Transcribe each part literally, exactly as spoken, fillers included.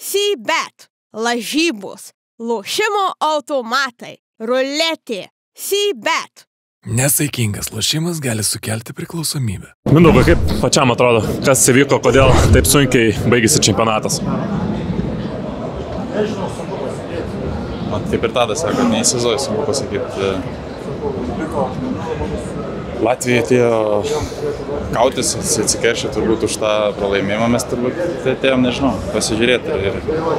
C-bet, lažybos, lošimo automatai, ruletė, C-bet. Nesaikingas lošimas gali sukelti priklausomybę. Mindaugai, kaip pačiam atrodo, kas įvyko, kodėl taip sunkiai baigėsi čempionatas? Man kaip ir Tadas sako, neįsivaizduoju, sunku pasakyti. Latvija atėjo kautis, atsikeršė turbūt už tą pralaimėjimą, mes turbūt atėjom, nežinau, pasižiūrėti ir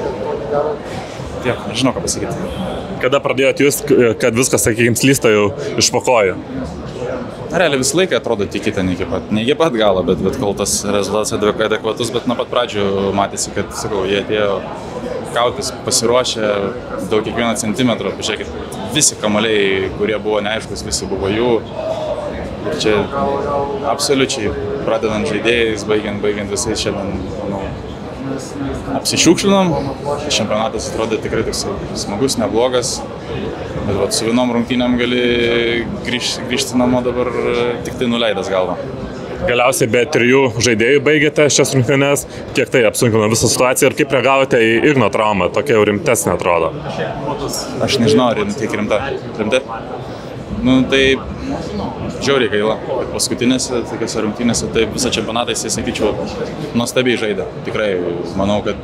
tiek, nežinau, ką pasakyti. Kada pradėjot jūs, kad viskas, sakykime, slysta jau iš po kojų? Realiai visą laiką atrodo tik kitą, ne iki pat, ne iki pat galo, bet, bet kol tas rezultatas adekvatus, bet nuo pat pradžių matėsi, kad, sakau, jie atėjo kautis, pasiruošę daug kiekvieno centimetro, pažiūrėkit, visi kamuoliai, kurie buvo neaiškus, visi buvo jų. Ir čia absoliučiai, pradedant žaidėjais, baigiant, baigiant visais šiandien, manau, apsišiukšlinom. Čempionatas atrodė tikrai toks smagus, neblogas, bet vat, su vienom rungtynėm gali grįžti, grįžti namo dabar tik tai nuleidęs galvą. Galiausiai be trijų žaidėjų baigėte šias rungtynes, kiek tai apsunkino visą situaciją ir kaip reagavote į Igno traumą, tokia jau rimtesnė atrodo? Aš nežinau, ar tiek rimta. Rimta? Nu, tai žiauriai gaila, kad paskutinėse, tokiose rungtynėse, tai visą čempionatą jisai, sakyčiau, nuostabiai žaidė. Tikrai, manau, kad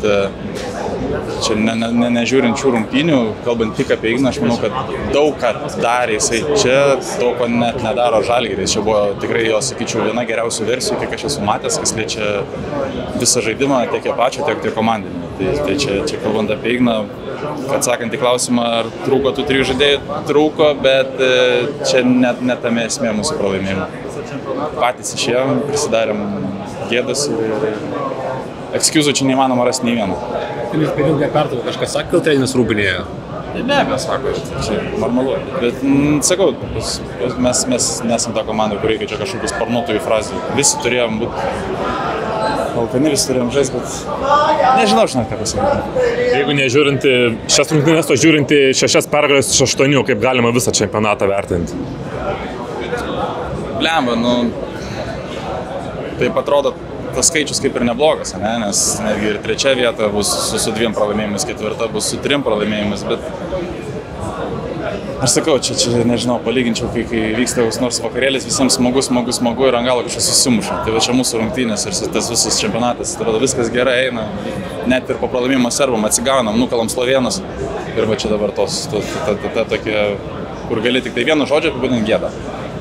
čia ne, ne, ne, nežiūrint šių rungtynių, kalbant tik apie Igną, aš manau, kad daug ką darė jisai čia, daug ko net nedaro Žalgiris. Čia buvo tikrai jo, sakyčiau, viena geriausių versijų, kiek aš esu matęs, kas liečia visą žaidimą, tiek jo pačio, tiek tiek komandinį. Tai, tai čia, čia kalbant apie Igną, atsakant į klausimą, ar trūko tų trijų žaidėjų, trūko, bet čia net, net tame esmė mūsų pralaimėjimo. Patys išėjom, prisidarėm gėdas ir ekskiuzų čia neįmanoma rasti nei vieno. Jūs per ilgą pertrauką kažkas sakė, kad treneris rūpinėjo? Tai be abejo, sako, čia normalu. Bet, m, sakau, mes, mes nesam ta komanda, kur reikia čia kažkokių sparnuotųjų frazių. Visi turėjom būti alkani, visi turėjom žaisti, bet nežinau, žinau, ką pasakyti. Jeigu nežiūrinti šias rungtynes, o žiūrinti šešias pergalės iš aštuonių, kaip galima visą čempionatą vertinti? Blemba, nu, taip atrodo, tas skaičius kaip ir neblogas, ne? Nes netgi ir trečia vieta bus su, su dviem pralaimėjimais, ketvirta bus su trim pralaimėjimais, bet aš sakau, čia, čia nežinau, palyginčiau, kai, kai vyksta koks nors vakarėlis, visiems smagu, smagu, smagu ir ant galo kažkas susimuša. Tai va čia mūsų rungtynės ir tas visas čempionatas, atrodo, viskas gerai eina, net ir po pralaimėjimo serbam atsigaunam, nukalam slovėnus ir va čia dabar tos, ta, ta, ta, ta tokia, kur gali tik tai vienu žodžiu apibūdinti gėdą.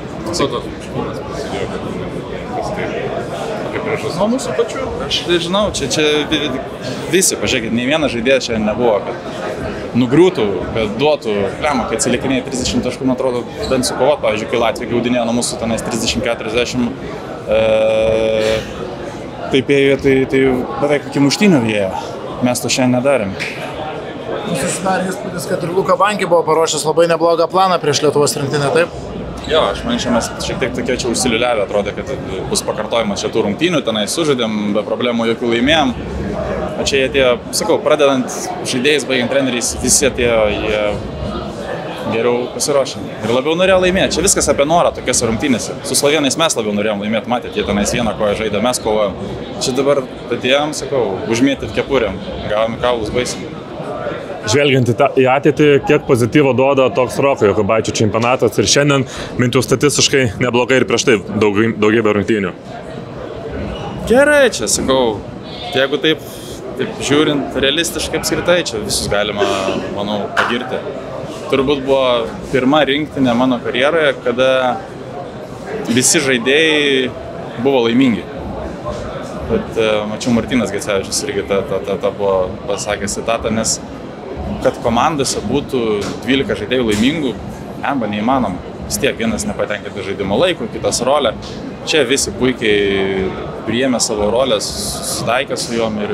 Nuo mūsų pačių, aš žinau, čia, čia visi, pažiūrėkit, nei vienas žaidėjas čia nebuvo, kad nugriūtų, kad duotų, lemą, kai atsilikinėjai trisdešimt taškų, man atrodo, bent sukovot, pavyzdžiui, kai Latvija gaudinėjo nuo mūsų tenais trisdešimt keturiasdešimt, e, taip ėjo, tai, tai beveik iki muštynių ėjo, mes to šiandien nedarėm. Jūs susidarė įspūdis, kad ir Luka Bankė buvo paruošęs labai neblogą planą prieš Lietuvos rinktinę, taip? Jo, aš manyčiau, mes šiek tiek tokie čia užsiliuliavę, atrodė, kad bus pakartojimas šitų rungtynių, tenai sužaidėm, be problemų jokių laimėjom. O čia jie atėjo, sakau, pradedant žaidėjais, baigiant treneriais, visi atėjo, jie geriau pasiruošę ir labiau norėjo laimėti. Čia viskas apie norą tokiose rungtynėse. Su slovėnais mes labiau norėjom laimėti, matėte, jie tenais vieną koją žaidė, mes kovojom. Čia dabar atėjom, sakau, užmėtyti kepurėm, gavom kaulus baisiai. Žvelgiant į ateitį, kiek pozityvo duoda toks Roko Jokubaičio čempionatas ir šiandien, bent jau statistiškai, neblogai ir prieš tai daug, daugybė rungtynių? Gerai, čia sakau, jeigu taip, taip žiūrint realistiškai apskritai, čia visus galima, manau, pagirti. Turbūt buvo pirma rinktinė mano karjeroje, kada visi žaidėjai buvo laimingi. Bet mačiau, Martynas Gecevičius irgi tą, tą, tą, tą buvo pasakęs citatą, nes kad komandose būtų dvylika žaidėjų laimingų, amba neįmanoma. Vis tiek vienas nepatenkintas žaidimo laiko, kitas rolę. Čia visi puikiai priėmė savo rolės, susitaikė su jom ir,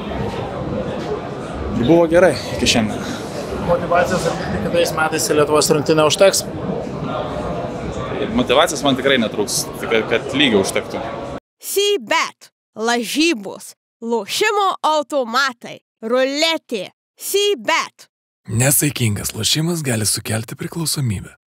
ir buvo gerai iki šiandien. Motyvacijos atlikti kitais metais į Lietuvos rinktinę užteks? Motyvacijos man tikrai netrūks, kad, kad lygiai užtektų. C-bet, lažybos, lošimo automatai, ruletė. C-bet. Nesaikingas lošimas gali sukelti priklausomybę.